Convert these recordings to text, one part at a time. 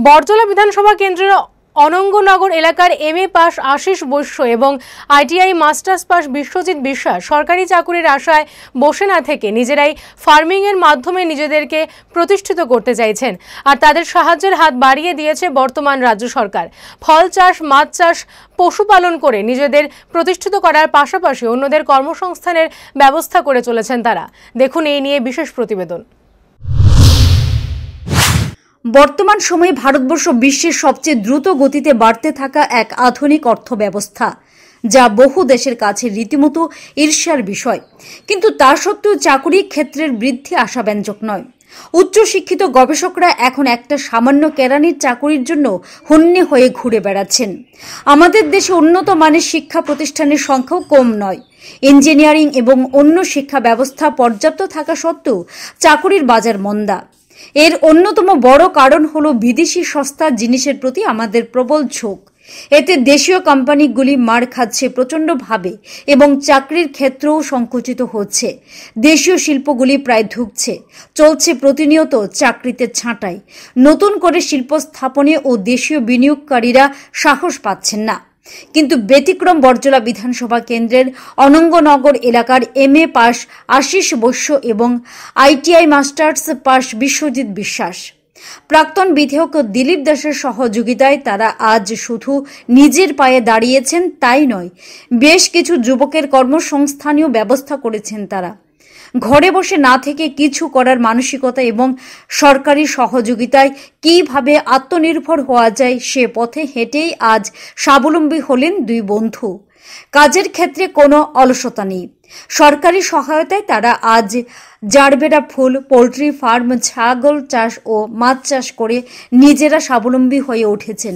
বরজলা বিধানসভা কেন্দ্রের অনঙ্গনগর এলাকার এমএ পাস আশিস বৈশ্য এবং আইটিআই মাস্টার্স পাস বিশ্বজিৎ বিশ্বাস সরকারি চাকুরির আশায় বসে না থেকে নিজেরাই ফার্মিং এর মাধ্যমে নিজেদেরকে প্রতিষ্ঠিত করতে চাইছেন। আর তাদের সাহায্যের হাত বাড়িয়ে দিয়েছে বর্তমান রাজ্য সরকার। ফল চাষ, মাছ চাষ, পশুপালন করে নিজেদের প্রতিষ্ঠিত করার পাশাপাশি অন্যদের কর্মসংস্থানের ব্যবস্থা করে চলেছেন তারা। দেখুন এই নিয়ে বিশেষ প্রতিবেদন। বর্তমান সময়ে ভারতবর্ষ বিশ্বের সবচেয়ে দ্রুত গতিতে বাড়তে থাকা এক আধুনিক অর্থব্যবস্থা, যা বহু দেশের কাছে রীতিমতো ঈর্ষার বিষয়। কিন্তু তা সত্ত্বেও চাকুরি ক্ষেত্রের বৃদ্ধি আশাব্যঞ্জক নয়। উচ্চশিক্ষিত গবেষকরা এখন একটা সামান্য কেরানির চাকুরির জন্য হন্যে হয়ে ঘুরে বেড়াচ্ছেন। আমাদের দেশে উন্নত মানের শিক্ষা প্রতিষ্ঠানের সংখ্যাও কম নয়। ইঞ্জিনিয়ারিং এবং অন্য শিক্ষা ব্যবস্থা পর্যাপ্ত থাকা সত্ত্বেও চাকুরির বাজার মন্দা। এর অন্যতম বড় কারণ হলো বিদেশি সস্তা জিনিসের প্রতি আমাদের প্রবল ঝোঁক। এতে দেশীয় কোম্পানিগুলি মার খাচ্ছে প্রচণ্ডভাবে এবং চাকরির ক্ষেত্রেও সংকুচিত হচ্ছে। দেশীয় শিল্পগুলি প্রায় ধুঁকছে। চলছে প্রতিনিয়ত চাকরিতে ছাঁটাই। নতুন করে শিল্প স্থাপনে ও দেশীয় বিনিয়োগকারীরা সাহস পাচ্ছেন না। কিন্তু ব্যতিক্রম বরজলা বিধানসভা কেন্দ্রের অনঙ্গনগর এলাকার এমএ পাস আশিস বৈশ্য এবং আইটিআই মাস্টার্স পাস বিশ্বজিৎ বিশ্বাস। প্রাক্তন বিধায়ক দিলীপ দাসের সহযোগিতায় তারা আজ শুধু নিজের পায়ে দাঁড়িয়েছেন তাই নয়, বেশ কিছু যুবকের কর্মসংস্থানীয় ব্যবস্থা করেছেন তারা। ঘরে বসে না থেকে কিছু করার মানসিকতা এবং সরকারি সহযোগিতায় কিভাবে আত্মনির্ভর হওয়া যায় সে পথে হেঁটেই আজ স্বাবলম্বী হলেন দুই বন্ধু। কাজের ক্ষেত্রে কোনো অলসতা নেই। সরকারি সহায়তায় তারা আজ জারবেরা ফুল, পোল্ট্রি ফার্ম, ছাগল চাষ ও মাছ চাষ করে নিজেরা স্বাবলম্বী হয়ে উঠেছেন।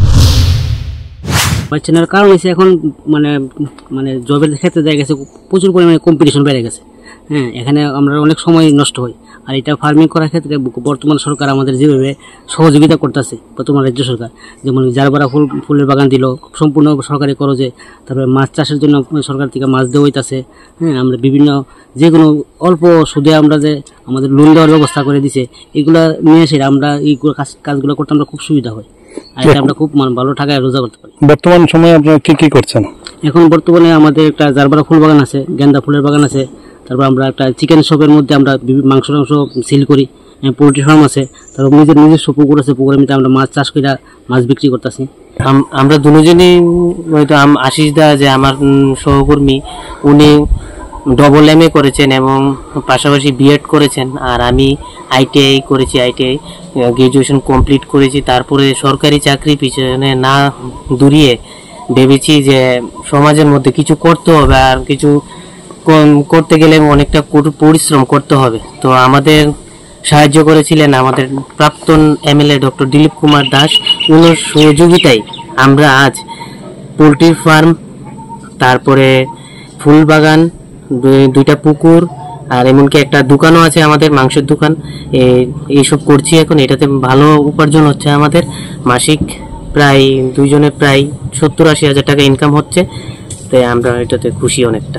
কারণ হচ্ছে এখন মানে জবের ক্ষেত্রে দেখা গেছে প্রচুর পরিমাণে কম্পিটিশন বেড়ে গেছে। হ্যাঁ, এখানে আমরা অনেক সময় নষ্ট হয়। আর এটা ফার্মিং করার ক্ষেত্রে বর্তমান সরকার আমাদের যেভাবে সহযোগিতা করতেছে, বর্তমান রাজ্য সরকার, যেমন জারবারা ফুলের বাগান দিল সম্পূর্ণ সরকারি খরচে। তারপরে মাছ চাষের জন্য সরকার থেকে মাছ দেওয়া হইতেছে। হ্যাঁ, আমরা বিভিন্ন যে কোনো অল্প সুদে আমরা যে আমাদের লোন দেওয়ার ব্যবস্থা করে দিছে, এগুলা নিয়ে এসে আমরা এই কাজগুলো করতে আমরা খুব সুবিধা হয়। আর এটা আমরা খুব ভালো টাকায় রোজা করতে পারি। বর্তমান সময়ে আপনারা কি করছেন? এখন বর্তমানে আমাদের একটা জারবারা ফুল বাগান আছে, গেন্দা ফুলের বাগান আছে। তারপর আমরা একটা চিকেন শপের মধ্যে আমরা মাংস সেল করি। পোল্ট্রি ফার্ম আছে। তারপর নিজস্ব পুকুর আছে, পুকুরের মধ্যে আমরা মাছ চাষ করে মাছ বিক্রি করতেছি। আমরা দুজনই হয়তো আশিস দা যে আমার সহকর্মী, উনি ডবল এমএ করেছেন এবং পাশাপাশি বিএড করেছেন। আর আমি আইটিআই করেছি, আইটিআই গ্রাজুয়েশন কমপ্লিট করেছি। তারপরে সরকারি চাকরি পিছনে না দূরিয়ে ভেবেছি যে সমাজের মধ্যে কিছু করতে হবে, আর কিছু করতে গেলে অনেকটা পরিশ্রম করতে হবে। তো আমাদের সাহায্য করেছিলেন আমাদের প্রাক্তন এমএলএ ডক্টর দিলীপ কুমার দাস। ওনার সহযোগিতায় আমরা আজ পোল্ট্রি ফার্ম, তারপরে ফুল বাগান, দুইটা পুকুর, আর এমনকি একটা দোকানও আছে আমাদের, মাংসের দোকান। এইসব করছি এখন। এটাতে ভালো উপার্জন হচ্ছে আমাদের। মাসিক প্রায় দুইজনের প্রায় 70-80 হাজার টাকা ইনকাম হচ্ছে। তাই আমরা এটাতে খুশি অনেকটা।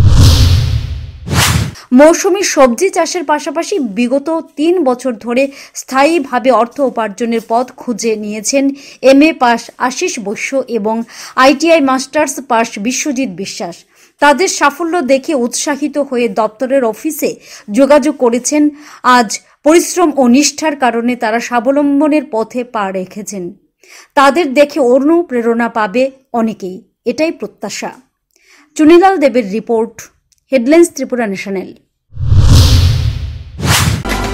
মৌসুমী সবজি চাষের পাশাপাশি বিগত 3 বছর ধরে স্থায়ীভাবে অর্থ উপার্জনের পথ খুঁজে নিয়েছেন এমএ পাস আশিস বৈশ্য এবং আইটিআই মাস্টার্স পাস বিশ্বজিৎ বিশ্বাস। তাদের সাফল্য দেখে উৎসাহিত হয়ে দপ্তরের অফিসে যোগাযোগ করেছেন। আজ পরিশ্রম ও নিষ্ঠার কারণে তারা স্বাবলম্বনের পথে পা রেখেছেন। তাদের দেখে অনুপ্রেরণা পাবে অনেকেই, এটাই প্রত্যাশা। চুনিলাল দেবের রিপোর্ট, হেডলাইন্স ত্রিপুরা ন্যাশনাল।